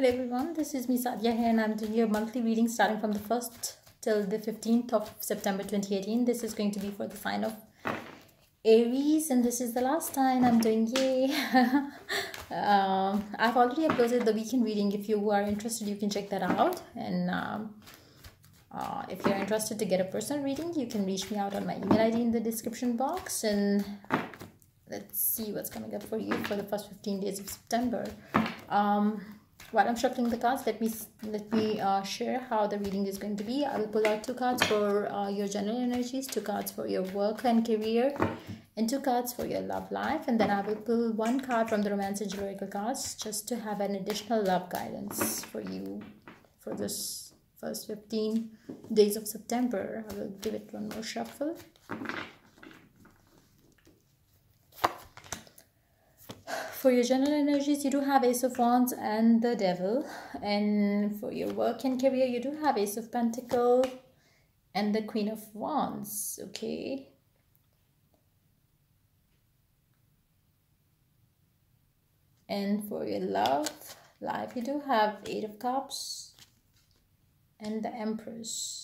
Hello everyone, this is me Sadia here, and I'm doing your monthly reading starting from the 1st till the 15th of September 2018. This is going to be for the sign of Aries, and this is the last time I'm doing yay. I've already uploaded the weekend reading. If you are interested, you can check that out. And if you're interested to get a personal reading, you can reach me out on my email ID in the description box. And let's see what's coming up for you for the first 15 days of September. While I'm shuffling the cards, let me share how the reading is going to be. I will pull out 2 cards for your general energies, 2 cards for your work and career, and 2 cards for your love life. And then I will pull 1 card from the Romance and Oracle cards just to have an additional love guidance for you for this first 15 days of September. I will give it one more shuffle. For your general energies, you do have Ace of Wands and the Devil. And for your work and career, you do have Ace of Pentacles and the Queen of Wands. Okay. And for your love life, you do have 8 of Cups and the Empress.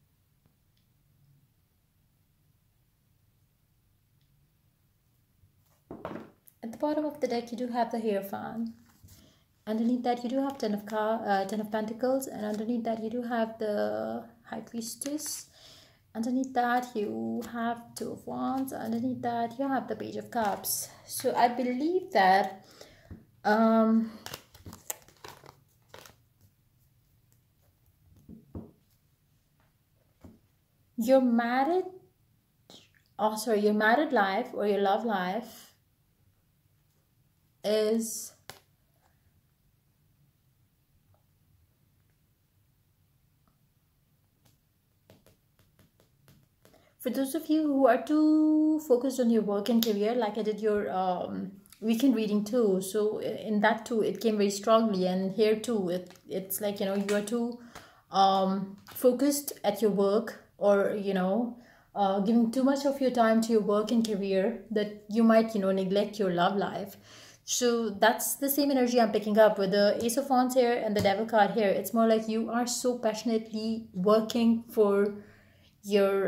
At the bottom of the deck, you do have the Hierophant. Underneath that, you do have 10 of Pentacles, and underneath that, you do have the High Priestess. Underneath that, you have 2 of Wands. Underneath that, you have the Page of Cups. So I believe that your married life or your love life is for those of you who are too focused on your work and career, like I did your weekend reading too. So in that too, it came very strongly, and here too, it's like, you know, you are too focused at your work, or giving too much of your time to your work and career that you might neglect your love life. So that's the same energy I'm picking up with the Ace of Wands here and the Devil card here. It's more like you are so passionately working for your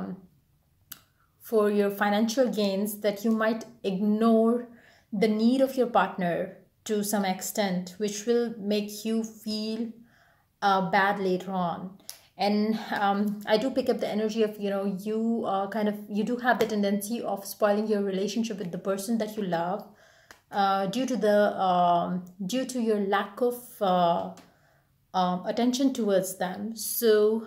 financial gains that you might ignore the need of your partner to some extent, which will make you feel bad later on. And I do pick up the energy of you do have the tendency of spoiling your relationship with the person that you love, due to your lack of attention towards them. So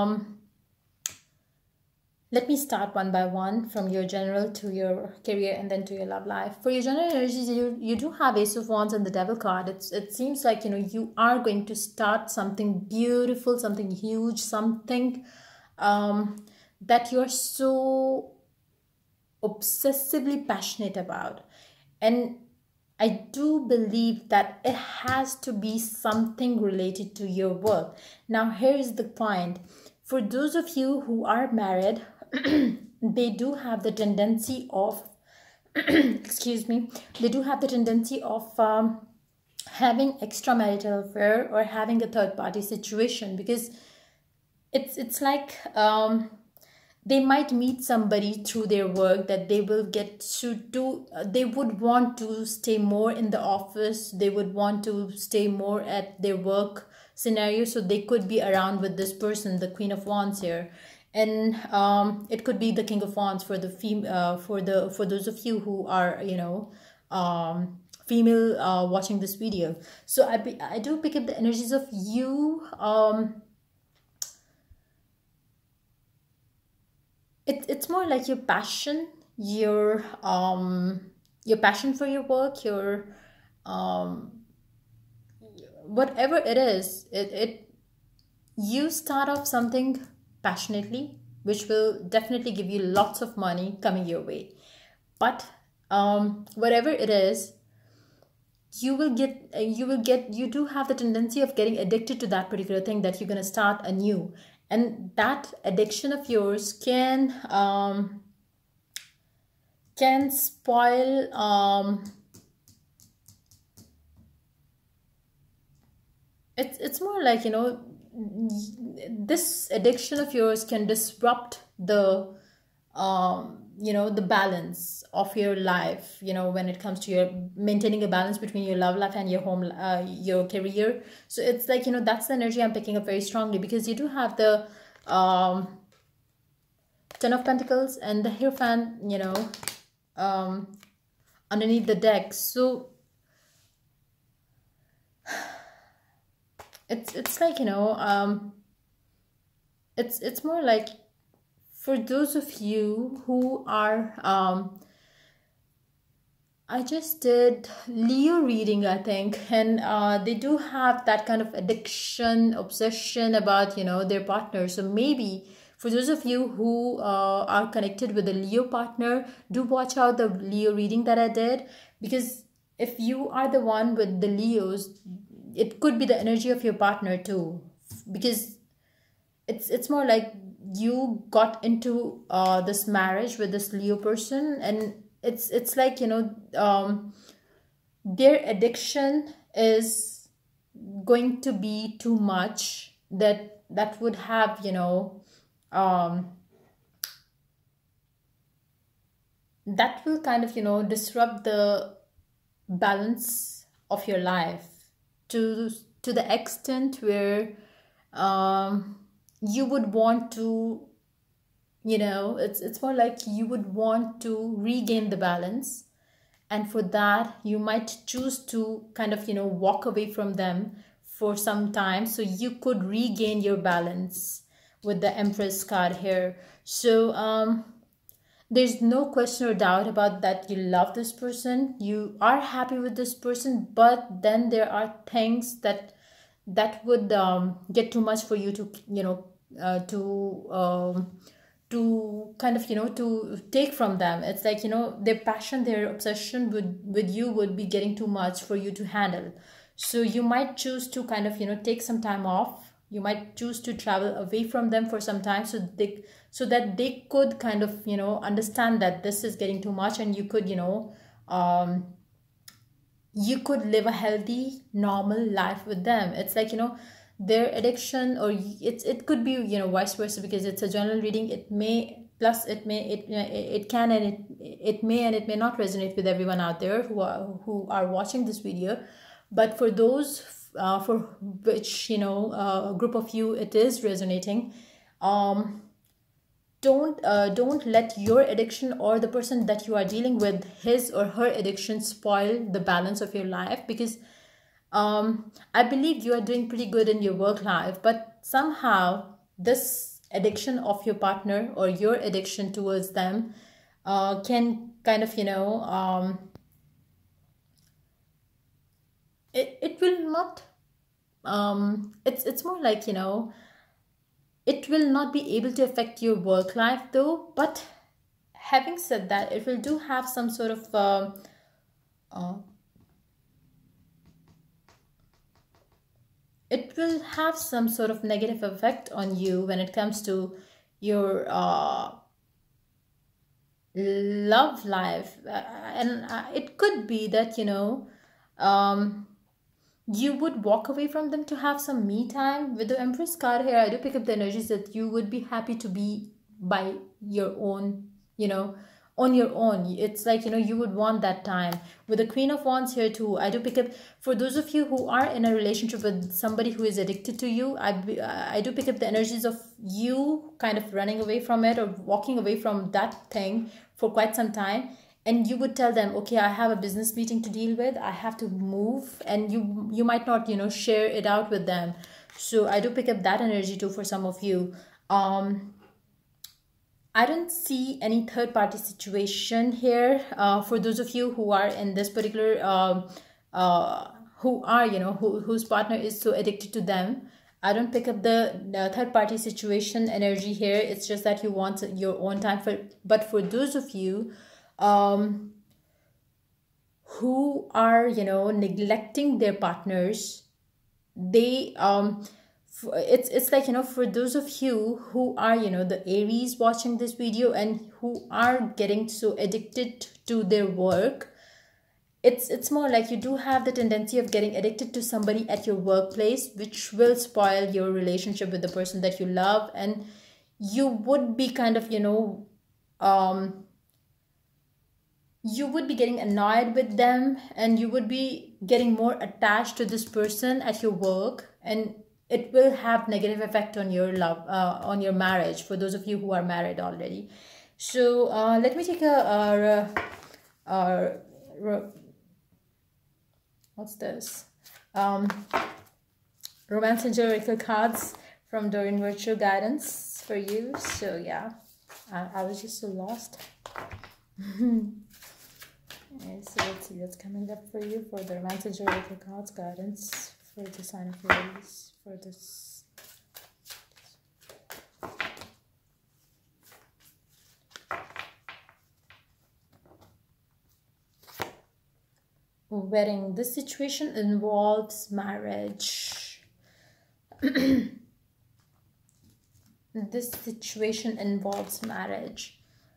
let me start one by one, from your general to your career and then to your love life. For your general energies, you do have Ace of Wands and the Devil card. It seems like you are going to start something beautiful, something huge, something that you're so obsessively passionate about. And I do believe that it has to be something related to your work. Now, here is the point. For those of you who are married, they do have the tendency of, excuse me, they do have the tendency of having extramarital affair or having a third-party situation, because it's like they might meet somebody through their work that they will get to do. They would want to stay more in the office. They would want to stay more at their work scenario, so they could be around with this person, the Queen of Wands here. And it could be the King of Wands for the for those of you who are female watching this video. So I do pick up the energies of you. It's more like your passion, your passion for your work, your whatever it is. You start off something passionately, which will definitely give you lots of money coming your way. But whatever it is, you do have the tendency of getting addicted to that particular thing that you're going to start anew. And that addiction of yours can spoil it's more like, this addiction of yours can disrupt the the balance of your life, when it comes to your maintaining a balance between your love life and your home, your career. So it's like, that's the energy I'm picking up very strongly, because you do have the Ten of Pentacles and the Hierophant, um underneath the deck. So it's like, it's more like, for those of you who are I just did Leo reading, I think, and they do have that kind of addiction, obsession about, their partner. So maybe for those of you who are connected with a Leo partner, do watch out the Leo reading that I did, because if you are the one with the Leos, it could be the energy of your partner too, because it's more like you got into this marriage with this Leo person, and it's like, their addiction is going to be too much, that would have, um that will kind of, disrupt the balance of your life, to the extent where you would want to, it's more like you would want to regain the balance. And for that, you might choose to kind of, walk away from them for some time, so you could regain your balance with the Empress card here. So there's no question or doubt about that. You love this person, you are happy with this person, but then there are things that would get too much for you to, to kind of, to take from them. It's like, their passion, their obsession with you would be getting too much for you to handle. So you might choose to kind of, take some time off. You might choose to travel away from them for some time, so that they could kind of, understand that this is getting too much, and you could, you could live a healthy, normal life with them. It's like, their addiction, or it could be, vice versa, because it's a general reading. It may, plus it may, it can, and it may, and it may not resonate with everyone out there who are watching this video. But for those for which, a group of you it is resonating, don't let your addiction, or the person that you are dealing with, his or her addiction, spoil the balance of your life. Because I believe you are doing pretty good in your work life, but somehow this addiction of your partner, or your addiction towards them, can kind of, it will not, it's more like, it will not be able to affect your work life though. But having said that, it will do have some sort of it will have some sort of negative effect on you when it comes to your love life. And it could be that, you would walk away from them to have some me time. With the Empress card here, I do pick up the energies that you would be happy to be by your own, on your own. It's like, you would want that time. With the Queen of Wands here too, I do pick up, for those of you who are in a relationship with somebody who is addicted to you, I do pick up the energies of you kind of running away from it, or walking away from that thing for quite some time. And you would tell them, okay, I have a business meeting to deal with, I have to move, and you might not, share it out with them. So I do pick up that energy too for some of you. I don't see any third party situation here. For those of you who are in this particular who are, whose partner is so addicted to them, I don't pick up the third party situation energy here. It's just that you want your own time. But for those of you who are, neglecting their partners, they it's like, for those of you who are, the Aries watching this video, and who are getting so addicted to their work, it's more like you do have the tendency of getting addicted to somebody at your workplace, which will spoil your relationship with the person that you love, and you would be kind of, um you would be getting annoyed with them, and you would be getting more attached to this person at your work, and it will have negative effect on your love, on your marriage, for those of you who are married already. So let me take a what's this, um romance and oracle cards from Doreen Virtual Guidance for you. So yeah, I was just so lost. Okay, so let's see what's coming up for you for the romance and oracle cards guidance for the sign of Aries for this. Wedding. This situation involves marriage. This situation involves marriage.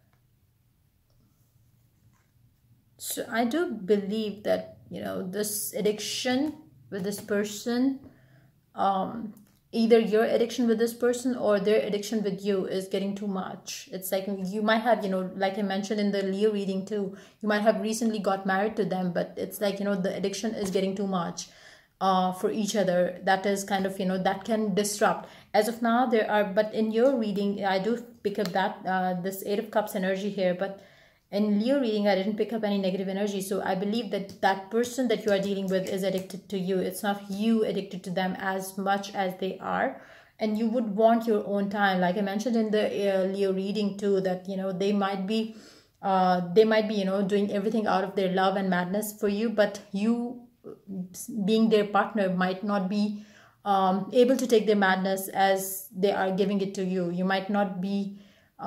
So I do believe that, this addiction with this person, either your addiction with this person or their addiction with you is getting too much. It's like you might have, like I mentioned in the Leo reading too, you might have recently got married to them, but it's like, the addiction is getting too much for each other. That is kind of, that can disrupt. As of now, but in your reading, I do pick up that this Eight of Cups energy here, but in Leo reading, I didn't pick up any negative energy. So I believe that that person that you are dealing with is addicted to you. It's not you addicted to them as much as they are. And you would want your own time. Like I mentioned in the Leo reading too, that, they might be, doing everything out of their love and madness for you. But you, being their partner, might not be able to take their madness as they are giving it to you. You might not be...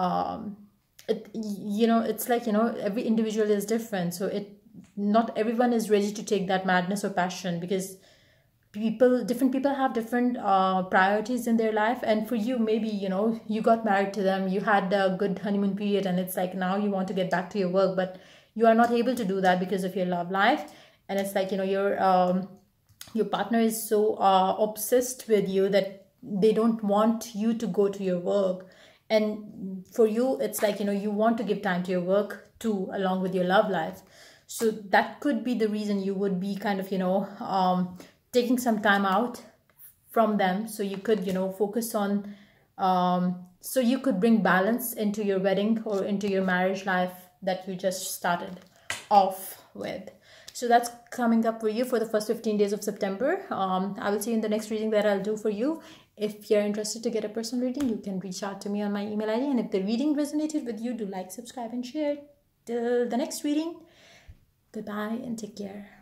it's like, every individual is different, so not everyone is ready to take that madness or passion, because different people have different priorities in their life. And for you, maybe, you got married to them, you had a good honeymoon period, and it's like now you want to get back to your work, but you are not able to do that because of your love life. And it's like, your partner is so obsessed with you that they don't want you to go to your work. And for you, it's like, you want to give time to your work too, along with your love life. So that could be the reason you would be kind of, taking some time out from them, so you could, focus on, so you could bring balance into your wedding or into your marriage life that you just started off with. So that's coming up for you for the first 15 days of September. I will see you in the next reading that I'll do for you. If you're interested to get a personal reading, you can reach out to me on my email ID. And if the reading resonated with you, do like, subscribe, and share. Till the next reading, goodbye and take care.